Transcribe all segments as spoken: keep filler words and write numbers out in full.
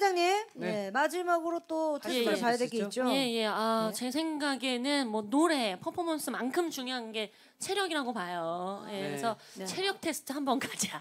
회장님, 네. 예, 마지막으로 또 테스트를 봐야 될 게 있죠. 예예. 아, 네. 제 생각에는 뭐 노래 퍼포먼스만큼 중요한 게 체력이라고 봐요. 예, 네. 그래서 네. 체력 테스트 한번 가자.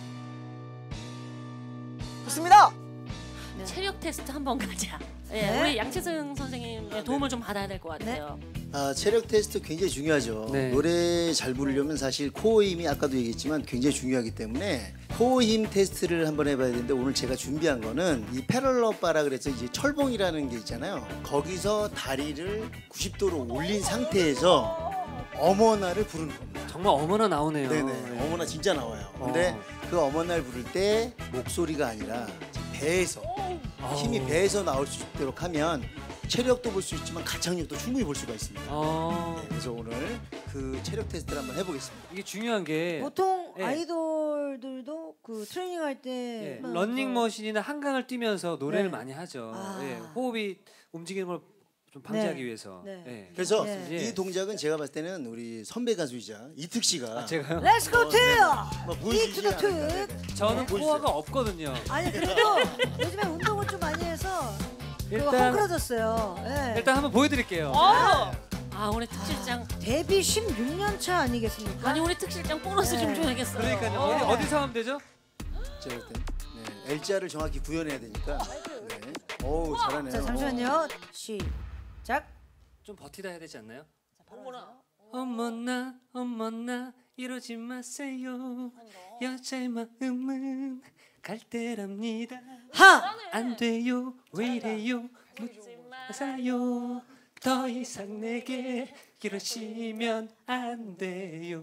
좋습니다. 네. 체력 테스트 한번 가자. 예, 네. 우리 양치승 선생님의 도움을 좀 받아야 될 것 같아요. 아, 체력 테스트 굉장히 중요하죠. 네. 노래 잘 부르려면 사실 코어 힘이 아까도 얘기했지만 굉장히 중요하기 때문에 코어 힘 테스트를 한번 해봐야 되는데 오늘 제가 준비한 거는 이 패럴러 바라 그래서 이제 철봉이라는 게 있잖아요. 거기서 다리를 구십 도로 올린 상태에서 어머나를 부르는 겁니다. 정말 어머나 나오네요. 네네. 네. 어머나 진짜 나와요. 근데 어. 그 어머나를 부를 때 목소리가 아니라 배에서 힘이 배에서 나올 수 있도록 하면 체력도 볼 수 있지만 가창력도 충분히 볼 수가 있습니다. 어. 네, 그래서 오늘 그 체력 테스트를 한번 해보겠습니다. 이게 중요한 게 보통 네. 아이돌들도 그 트레이닝 할 때 예, 뭐 런닝머신이나 한강을 뛰면서 노래를 네. 많이 하죠. 아. 예, 호흡이 움직이는 걸 좀 방지하기 네. 위해서. 네. 예. 그래서 네. 이 동작은 제가 봤을 때는 우리 선배 가수이자 이특 씨가 아, 제가요? Let's go to 뭐 이 보여주시지 투 더 투. 않을까. 저는 보여주세요. 코어가 없거든요. 아니 그래도 요즘에 운동을 좀 많이 해서 그 일단 헝클어졌어요. 예. 일단 한번 보여드릴게요. 어! 아, 우리 특실장. 데뷔 십육 년 차 아니겠습니까? 아니, 우리 특실장 보너스 네. 좀 줘야겠어요. 그러니까요. 어. 어디 어디서 하면 되죠? 제가 볼 때 네, L자를 정확히 구현해야 되니까. 네. 어우 잘하네요. 자 잠시만요. 시작. 좀 버티다 해야 되지 않나요? 어머나. 어머나 어머나 이러지 마세요. 여자의 마음은 갈대랍니다. 하. 안 돼요 왜 이래요 묻지 마세요. 더 이상 내게 이러시면 안 돼요.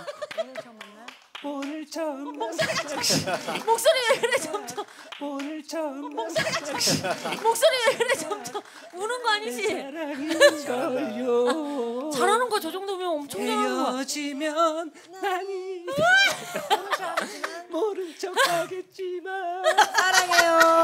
오늘 처음 목소리 왜 그래 점점. 오늘 처음 목소리 왜 그래 점점. 우는 거 아니지? 사랑인걸요. 잘하는 거 저 정도면 엄청 잘하는 거야. 헤어지면 난이 모른 척하겠지만 사랑해요.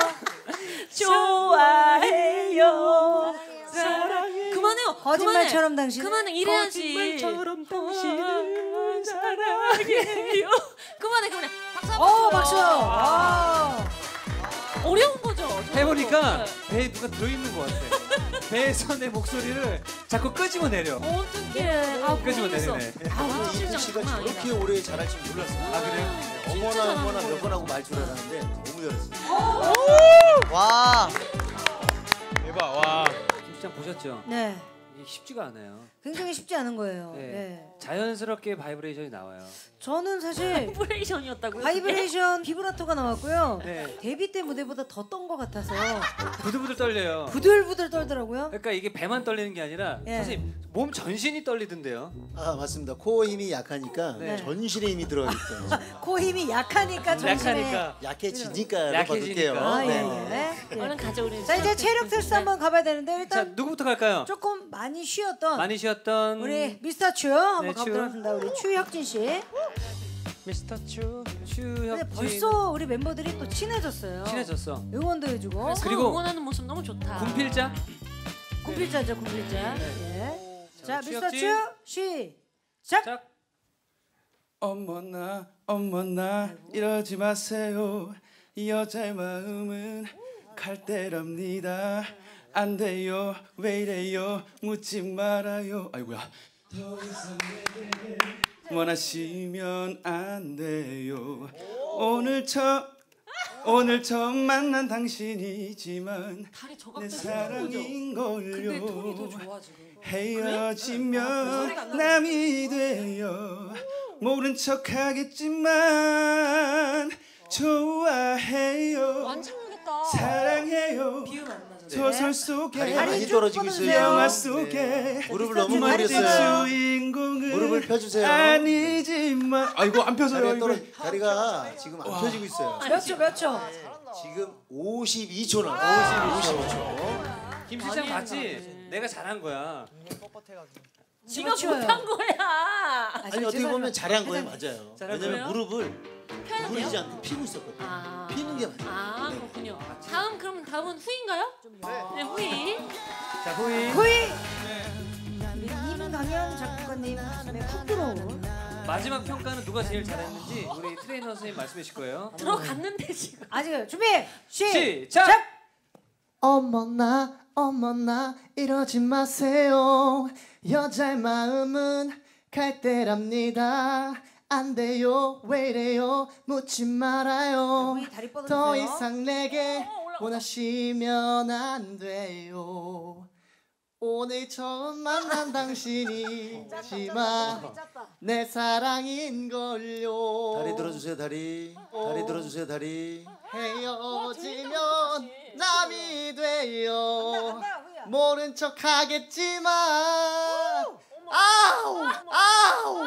좋아해요. 사랑해. 그만해요. 거짓말처럼 당신. 그만해. 이래야지. 거짓말처럼 당신을 사랑해요. 그만해 그만해. 박수 한번 어 쳐요. 박수. 아. 어려운 거죠. 해보니까 네. 배에 누가 들어있는 것 같아. 배에서 내 목소리를 자꾸 끄집어 내려. 어떡해. 아, 끄집어 모르겠어. 내리네. 아, 이특 특실장 씨가 장난 아니다. 저렇게 오래 잘할 줄 몰랐어요. 아 그래요? 어머나 잘하는 어머나 몇 거예요. 번 하고 말 줄 알았는데 너무 잘했어요. 와. 대박. 와. 김시장 보셨죠? 네. 이게 쉽지가 않아요. 굉장히 쉽지 않은 거예요. 네. 네. 자연스럽게 바이브레이션이 나와요. 저는 사실 오퍼레이션이었다고요? 바이브레이션 비브라토가 나왔고요. 네. 데뷔 때 무대보다 더 떤 것 같아서 부들부들 떨려요. 부들부들 떨더라고요. 그러니까 이게 배만 떨리는 게 아니라 예. 선생님 몸 전신이 떨리던데요. 아 맞습니다. 코어 힘이 약하니까 네. 전신의 힘이 들어가기 때문에 코 힘이 약하니까 전신에. 약하니까. 약해지니까 약해지니까. 바꿀게요. 아, 예, 네. 예. 예. 얼른 가져 우리. 자 이제 체력 테스트 한번 가봐야 되는데 자 일단 누구부터 갈까요? 조금 많이 쉬었던 많이 쉬었던 우리 미스터 츄 한번 네, 가보도록 츄. 하겠습니다. 우리 추혁진 씨. 미스터 추 근데 추혁진. 벌써 우리 멤버들이 또 친해졌어요. 친해졌어. 응원도 해주고. 서로 그리고 응원하는 모습 너무 좋다. 군필자. 군필자죠 군필자. 네. 예. 자 미스터 추혁진. 츄 시작. 자, 어머나 어머나 이러지 마세요. 이 여자의 마음은 갈대랍니다. 안 돼요 왜 이래요 묻지 말아요. 아이고야. 더 이상 내게 원하시면 안 돼요. 오늘 처 오늘 처음 만난 당신이지만 다리 내 저각도 사랑인 근데 톤이 더 걸요. 좋아 지금. 헤어지면 남이 돼요. 모른 척하겠지만 좋아해요. 완전 모르겠다. 사랑해요. 비음 안 맞아. 소설 속에 다리가 많이 쭉 떨어지고 뻗어주세요. 있어요. 영화 속에 네. 무릎을 너무 다리 멋진 구부렸어요. 주인공은 무릎을 펴주세요. 아니지만 아이고 안 펴져요. 다리가, 이거. 떨어, 다리가 지금 안 펴지고 있어요. 몇 초 몇 초. 지금 오십이 초 나와요. 오십이 초. 김실장 봤지? 내가 잘한 거야. 지가 추워요. 못한 거야. 아니 어떻게 보면 잘한 거예요, 맞아요. 잘한 왜냐면 거예요? 무릎을 펴야 구부리지 돼요? 않고 피고 있었거든요. 아. 피는 게 맞아요. 아 네. 그렇군요. 다음 그럼 다음은 후인가요? 네 후이. 자 후이. 후이. 임강현 작가님 훅 들어온. 마지막 평가는 누가 제일 잘했는지 우리 트레이너 선생님 말씀해 주실 거예요. 들어갔는데 지금. 아직 준비 시작. 시작. 어머나 어머나 이러지 마세요. 여자의 마음은 갈대랍니다. 안 돼요 왜 이래요 묻지 말아요. 여기 다리 뻗어주세요. 더 이상 내게 원하시면 안 돼요. 오늘 처음 만난 당신이지만 내 사랑인걸요. 다리 들어주세요 다리. 다리 들어주세요 다리. 헤어지면 남이 돼요. 간다, 후야. 모른 척 하겠지만 아우 아우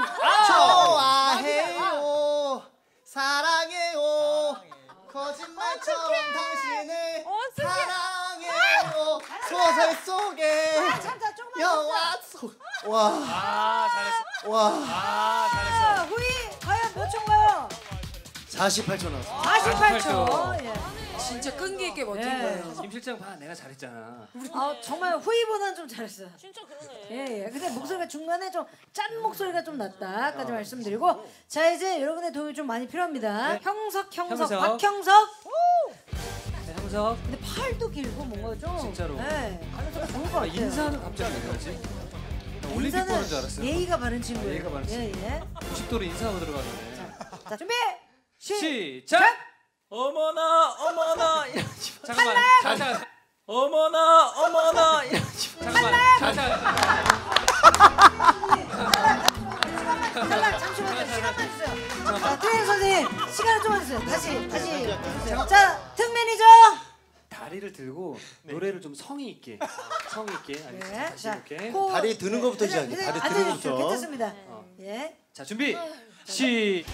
좋아해요. 사랑해요. 거짓말처럼 당신을 사랑해요. 소설 속에 아, 참자, 조금만 영화 속 와. 아 잘했어. 와. 아 잘했어. 자, 후이 과연 몇 초인가요? 사십팔 초 나왔어. 사십팔 초. 예. 진짜 끈기 있게 버틴 예. 거예요. 김 실장 봐 내가 잘했잖아. 아, 정말 후이보다는 좀 잘했어요. 진짜 그러네. 예, 예. 근데 목소리가 중간에 좀 짠 목소리가 좀 났다까지 말씀드리고, 자 이제 여러분의 도움이 좀 많이 필요합니다. 형석, 형석, 형석. 박형석. 네, 형석. 근데 팔도 길고 뭔가 좀. 진짜로. 네, 발음소가 좋은 것 아, 같아요. 인사는 갑자기 왜 그러지? 나 올림픽 인사는 보는 줄 알았어요. 예의가 바른 친구예요. 예의가 바른 예, 예. 구십 도로 인사하고 들어가네. 자 준비. 시. 시작. 어머나 어머나 잠깐만. 잠깐. 어머나 어머나 잠깐만. 잠깐. 잠깐만 잠시만요. 시간만 주세요. 자, 트레이너 선생님 시간을 좀만 주세요. 다시 다시 주세요. 자, 특 매니저. 다리를 들고 노래를 좀 성의 있게. 성의 있게. 알겠습니다. 네, 다시 자, 해볼게. 코- 다리 드는 것부터 네, 시작해. 네, 다리 아주 드는 좋죠. 것부터. 괜찮습니다. 어. 예. 자 준비. 시.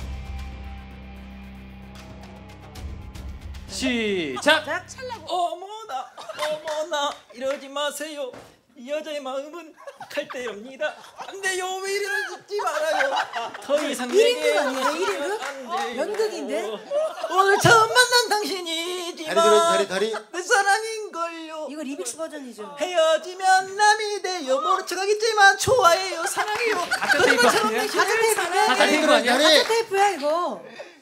시작. 자, 어머나 어머나 이러지 마세요. 이 여자의 마음은 갈대랍니다. 안 돼요 왜 이러지 말아요. 더 이상 일 인극 내게 아니에요? 일 인극? 안 돼요. 연극인데? 오늘 처음 만난 당신이지만 다리 들어줘 다리 다리. 내 사랑인걸요. 이거 리믹스 버전이죠. 헤어지면 남이 돼요. 모른 척하겠지만 좋아해요 사랑해요. 가짜 테이프 아니야? 가짜 테이프네. 가짜 테이프 아니야? 다리. 가짜 테이프야 이거.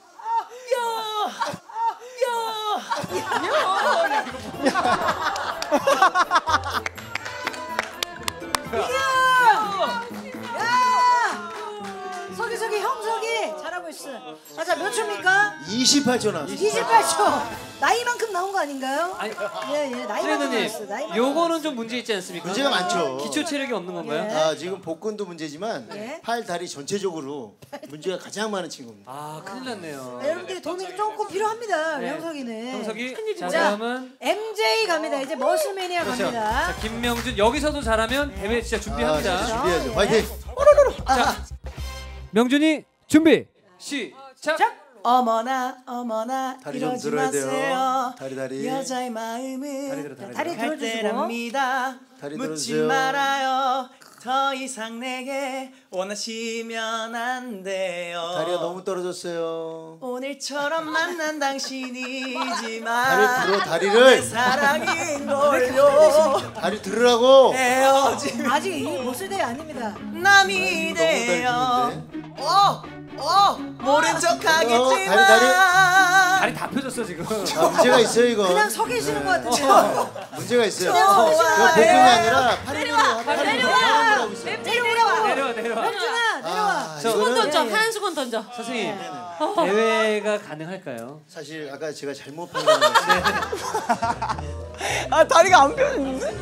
야! 서기 서기 형석이 잘하고 있어. 아, 자, 몇 초입니까? 이십팔 초 나왔어. 이십팔 초. 나이만큼 나온 거 아닌가요? 아니, 예, 예. 나이만큼 나왔어. 트레이너님, 나이만큼. 요거는 좀 문제 있지 않습니까? 문제가 많죠. 기초 체력이 없는 건가요? 예. 아 지금 복근도 문제지만 네. 팔 다리 전체적으로 문제가 가장 많은 친구입니다. 아, 큰일 났네요. 아, 여러분들이 도움이 조금 필요합니다. 네. 형석이는. 형석이 자, 자, 다음은 엠제이 갑니다. 이제 머슬매니아 그렇죠. 갑니다. 자, 김명준 여기서도 잘하면 대회 진짜 아, 준비합니다. 진짜 준비해야죠. 예. 화이팅. 자, 명준이 준비. 시작. 어머나 어머나 다리 좀 이러지 들어야 돼요. 마세요. 다리 다리. 여자의 마음은 다리 들어, 다리 들어. 다리 들어주시고. 갈대랍니다. 다리 묻지 들어주세요. 말아요. 더 이상 내게 원하시면 안 돼요. 다리가 너무 떨어졌어요. 오늘처럼 만난 당신이지만 다리 들어 내 다리를. 사랑인걸요. 다리 들으라고. 헤어지면 아직 이 모슬대회 아닙니다. 남이 너무 다리 돼요. 드는데. 어, 어, 모른 척하겠지만 어, 다리, 다리. 다리 다 펴졌어 지금. 아, 문제가 있어요 이거. 그냥 서 계시는 것 같은데요. 문제가 있어요. 그냥 서 계시는 것 그 복근이 같아요. 아니라 팔 힘으로 팔 힘으로 하고 있어요. 내려와. 내려와 내려와. 명준아, 내려와. 아, 저- 수건 이거는 던져. 예, 예. 하얀 수건 던져. 선생님 네. 대회가 가능할까요? 사실 아까 제가 잘못 판단했어요. 아 다리가 안 펴지는데?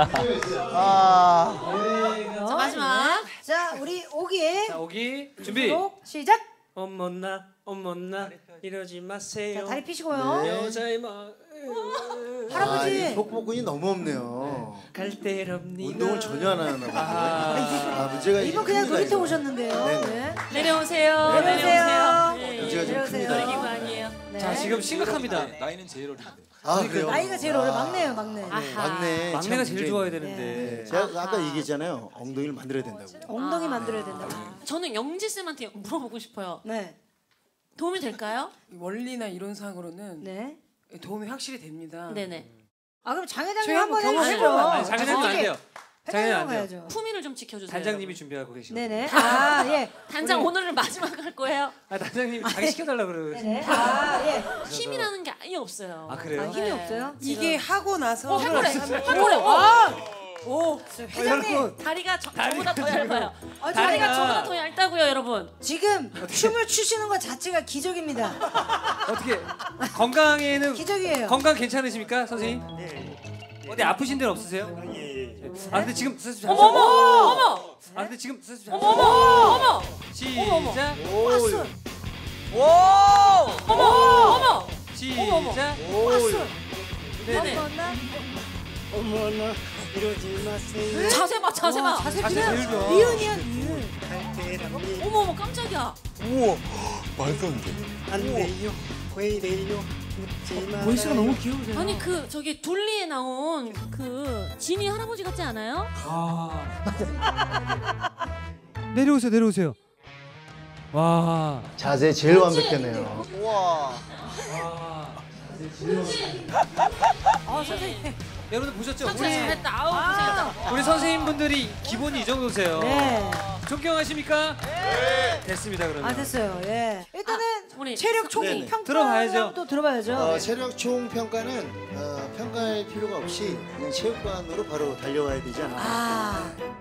아 자, 마지막. 자, 우리 오기. 자 오기 준비. 록 시작. 어머나 어머나 이러지 마세요. 자, 다리 피시고요. 여자의 마음 아, 할아버지. 이 복복근이 너무 없네요. 갈대랍니다. 운동을 전혀 안 하나 봐요. 아, 아 문제가 이분 이게 그냥 큽니다, 놀이터 이거. 오셨는데요. 네. 네. 내려오세요. 내려오세요. 예, 예. 문제가 좀 내려오세요. 큽니다. 놀기고 아니에요. 네. 자 지금 심각합니다. 나이는 제일 어린데. 아 그래요? 나이가 제일 어려 막내예요, 막내. 아하. 막내. 막내가 참 제일 문제 좋아야 있네. 되는데. 제가 아까 얘기했잖아요. 엉덩이를 만들어야 된다고. 엉덩이 아. 만들어야 된다고. 저는 영지 쌤한테 물어보고 싶어요. 네. 도움이 될까요? 원리나 이론상으로는 네. 도움이 확실히 됩니다. 네네. 아 그럼 장 회장님 저희 한번 한번 해주시죠. 경험해봐요. 아니, 장현님 안 돼요. 팽팽한 안 돼요. 가야죠. 품위를 좀 지켜주세요. 단장님이 준비하고 계시고. 네네. 아 예. 단장 오늘을 마지막 할 거예요. 아 단장님이 자기 시켜달라고 그러고. 네네. 아 예. 힘이라는 게 아예 없어요. 아 그래요? 아, 힘이 네. 없어요? 이게 하고 나서 어, 할 거래. 오, 할 거래. 아, 오, 회장님 여러분. 다리가 저, 저보다 더 얇아요. 아, 다리가 다리가- 저보다 더 얇다고요, 여러분. 지금 춤을 추시는 것 자체가 기적입니다. 어떻게 건강에는 기적이에요. 건강 괜찮으십니까 선생님? 어디 아프신 데는 없으세요? 아 근데 지금 선생님 어머 어머 어머 아 근데 지금 선생님 어머 어머 어머 시작 왔어. 오! 어머 어머 시작 왔어. 네네. 왔나? 어머나 이러지 마세요. 자세 봐 자세 봐. 자세 자세 그냥 제일 좋아. 니은이야 니은. 갈대랍니다. 어머 어머 깜짝이야. 우와 말도 안 돼. 안 돼요. 왜 이래요? 묻지 말아요. 보이스가 너무 귀여우세요. 아니 그 저기 둘리에 나온 그 지니 할아버지 같지 않아요? 아 내려오세요 내려오세요. 와. 자세 제일 완벽했네요. 우와. 아 선생님 여러분들 보셨죠? 진짜 우리 잘했다. 아우 고생했다. 우리 선생님분들이 기본이 이 정도세요. 네. 존경하십니까? 네. 됐습니다 그러면. 아 됐어요. 예. 일단은 우리 체력 총 네네. 평가 들어봐야죠. 또 들어봐야죠. 어, 체력 총 평가는 어, 평가할 필요가 없이 그냥 체육관으로 바로 달려와야 되지 않을까. 아